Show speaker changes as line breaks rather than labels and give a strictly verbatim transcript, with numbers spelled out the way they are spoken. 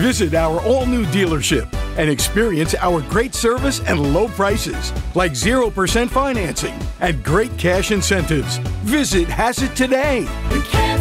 Visit our all-new dealership and experience our great service and low prices, like zero percent financing and great cash incentives. Visit Hassett today.
You can't